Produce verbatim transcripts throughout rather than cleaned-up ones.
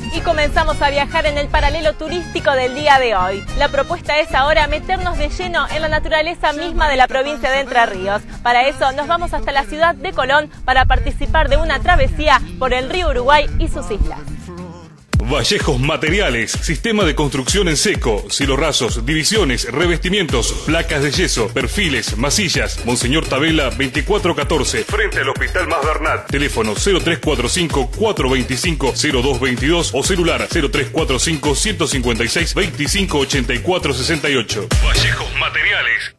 Y comenzamos a viajar en el paralelo turístico del día de hoy. La propuesta es ahora meternos de lleno en la naturaleza misma de la provincia de Entre Ríos. Para eso nos vamos hasta la ciudad de Colón para participar de una travesía por el río Uruguay y sus islas. Vallejos Materiales, sistema de construcción en seco, cielo rasos, divisiones, revestimientos, placas de yeso, perfiles, masillas. Monseñor Tabela veinticuatro catorce, frente al Hospital Mas Bernat. Teléfono cero tres cuatro cinco, cuatro dos cinco, cero dos dos dos o celular cero tres cuatro cinco, ciento cincuenta y seis, veinticinco ochenta y cuatro sesenta y ocho. Vallejos Materiales.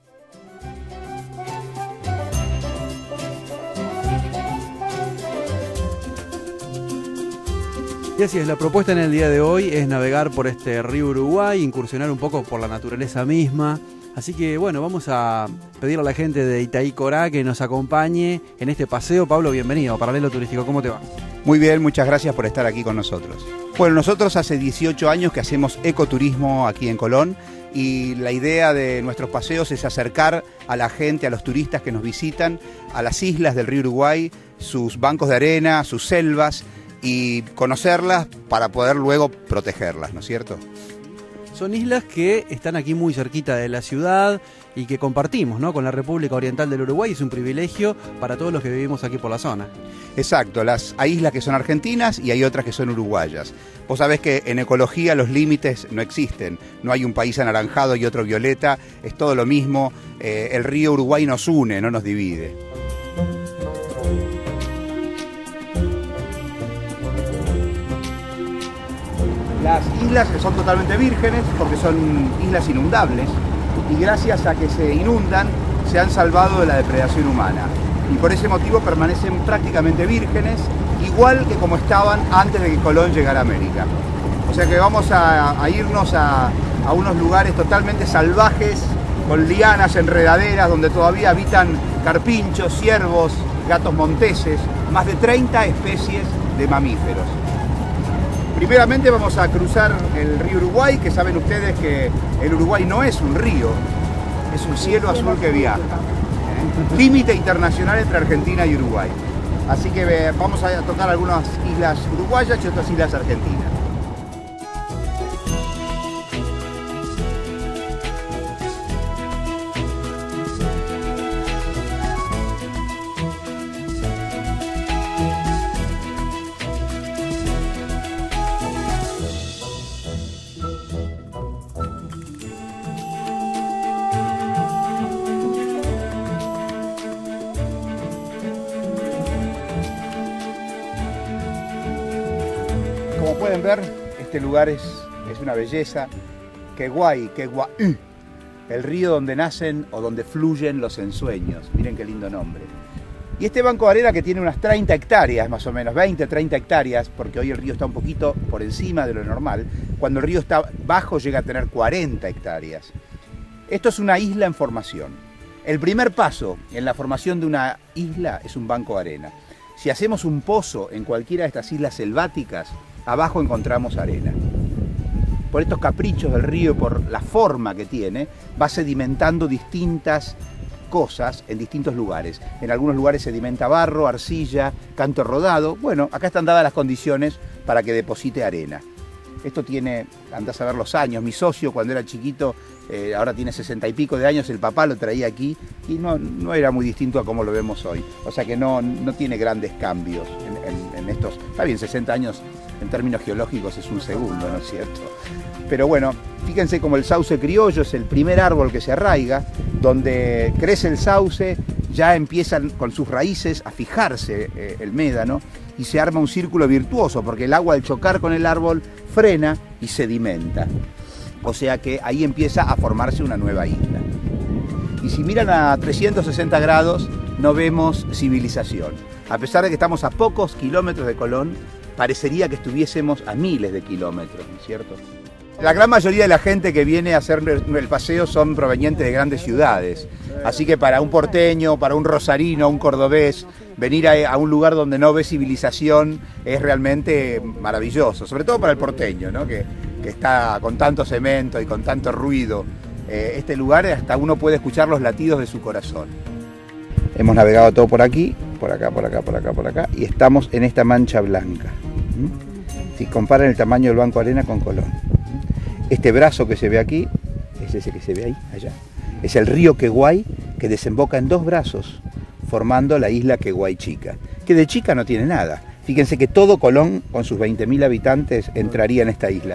Y así es, la propuesta en el día de hoy es navegar por este río Uruguay, incursionar un poco por la naturaleza misma. Así que bueno, vamos a pedirle a la gente de Itaí Corá que nos acompañe en este paseo. Pablo, bienvenido a Paralelo Turístico, ¿cómo te va? Muy bien, muchas gracias por estar aquí con nosotros. Bueno, nosotros hace dieciocho años que hacemos ecoturismo aquí en Colón y la idea de nuestros paseos es acercar a la gente, a los turistas que nos visitan, a las islas del río Uruguay, sus bancos de arena, sus selvas, y conocerlas para poder luego protegerlas, ¿no es cierto? Son islas que están aquí muy cerquita de la ciudad y que compartimos, ¿no?, con la República Oriental del Uruguay. Es un privilegio para todos los que vivimos aquí por la zona. Exacto, las, hay islas que son argentinas y hay otras que son uruguayas. Vos sabés que en ecología los límites no existen, no hay un país anaranjado y otro violeta, es todo lo mismo, eh, el río Uruguay nos une, no nos divide. Las islas son totalmente vírgenes porque son islas inundables y gracias a que se inundan se han salvado de la depredación humana y por ese motivo permanecen prácticamente vírgenes, igual que como estaban antes de que Colón llegara a América. O sea que vamos a, a irnos a, a unos lugares totalmente salvajes, con lianas, enredaderas, donde todavía habitan carpinchos, ciervos, gatos monteses, más de treinta especies de mamíferos. Primeramente vamos a cruzar el río Uruguay, que saben ustedes que el Uruguay no es un río, es un cielo azul que viaja. ¿eh? Límite internacional entre Argentina y Uruguay. Así que eh, vamos a tocar algunas islas uruguayas y otras islas argentinas. Como pueden ver, este lugar es, es una belleza. Queguay, Queguay, el río donde nacen o donde fluyen los ensueños. Miren qué lindo nombre. Y este banco de arena que tiene unas treinta hectáreas, más o menos, veinte, treinta hectáreas, porque hoy el río está un poquito por encima de lo normal. Cuando el río está bajo llega a tener cuarenta hectáreas. Esto es una isla en formación. El primer paso en la formación de una isla es un banco de arena. Si hacemos un pozo en cualquiera de estas islas selváticas, abajo encontramos arena. Por estos caprichos del río, por la forma que tiene, va sedimentando distintas cosas en distintos lugares. En algunos lugares sedimenta barro, arcilla, canto rodado. Bueno, acá están dadas las condiciones para que deposite arena. Esto tiene, andás a ver los años, mi socio cuando era chiquito, eh, ahora tiene sesenta y pico de años, el papá lo traía aquí y no, no era muy distinto a como lo vemos hoy. O sea que no, no tiene grandes cambios en, en, en estos, está bien, sesenta años en términos geológicos es un segundo, ¿no es cierto? Pero bueno, fíjense como el sauce criollo es el primer árbol que se arraiga, donde crece el sauce, ya empiezan con sus raíces a fijarse eh, el médano y se arma un círculo virtuoso, porque el agua al chocar con el árbol frena y sedimenta. O sea que ahí empieza a formarse una nueva isla. Y si miran a trescientos sesenta grados, no vemos civilización. A pesar de que estamos a pocos kilómetros de Colón, parecería que estuviésemos a miles de kilómetros, ¿no es cierto? La gran mayoría de la gente que viene a hacer el paseo son provenientes de grandes ciudades. Así que para un porteño, para un rosarino, un cordobés, venir a, a un lugar donde no ve civilización es realmente maravilloso. Sobre todo para el porteño, ¿no? que, que está con tanto cemento y con tanto ruido. Eh, este lugar hasta uno puede escuchar los latidos de su corazón. Hemos navegado todo por aquí, por acá, por acá, por acá, por acá, y estamos en esta mancha blanca. ¿Mm? Si comparan el tamaño del Banco Arena con Colón. Este brazo que se ve aquí, es ese que se ve ahí, allá. Es el río Queguay, que desemboca en dos brazos, formando la isla Queguay Chica, que de chica no tiene nada. Fíjense que todo Colón, con sus veinte mil habitantes, entraría en esta isla.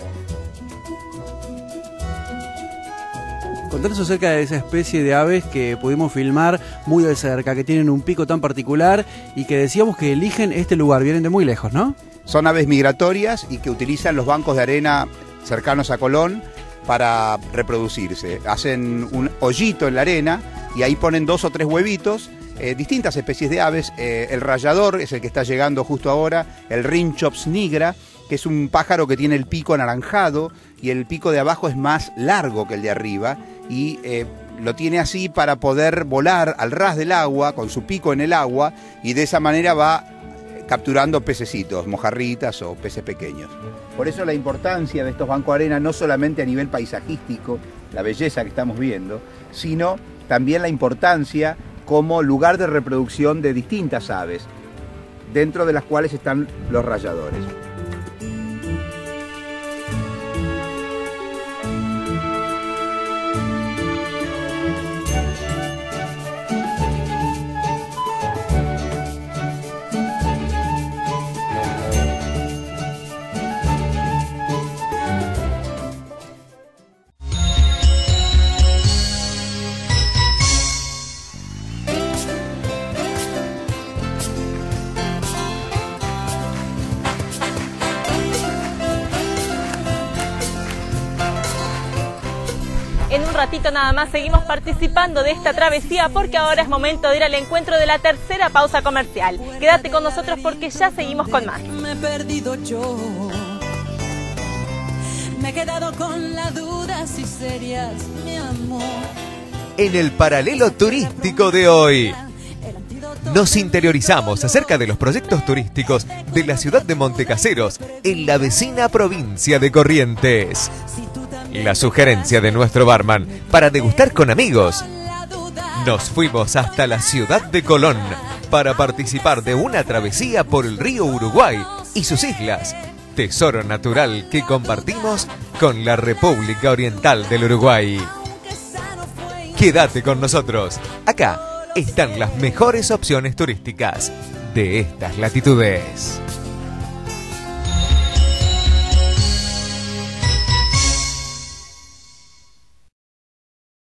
Contanos acerca de esa especie de aves que pudimos filmar muy de cerca, que tienen un pico tan particular y que decíamos que eligen este lugar, vienen de muy lejos, ¿no? Son aves migratorias y que utilizan los bancos de arena cercanos a Colón para reproducirse. Hacen un hoyito en la arena y ahí ponen dos o tres huevitos, eh, distintas especies de aves. Eh, el rayador es el que está llegando justo ahora, el Rhinchops nigra, que es un pájaro que tiene el pico anaranjado y el pico de abajo es más largo que el de arriba y eh, lo tiene así para poder volar al ras del agua, con su pico en el agua, y de esa manera va capturando pececitos, mojarritas o peces pequeños. Por eso la importancia de estos bancos arena, no solamente a nivel paisajístico, la belleza que estamos viendo, sino también la importancia como lugar de reproducción de distintas aves, dentro de las cuales están los rayadores. En un ratito nada más seguimos participando de esta travesía porque ahora es momento de ir al encuentro de la tercera pausa comercial. Quédate con nosotros porque ya seguimos con más. Me he perdido yo. Me he quedado con la duda si serías mi amor. En el paralelo turístico de hoy, nos interiorizamos acerca de los proyectos turísticos de la ciudad de Montecaseros, en la vecina provincia de Corrientes. La sugerencia de nuestro barman para degustar con amigos. Nos fuimos hasta la ciudad de Colón para participar de una travesía por el río Uruguay y sus islas, tesoro natural que compartimos con la República Oriental del Uruguay. Quédate con nosotros. Acá están las mejores opciones turísticas de estas latitudes.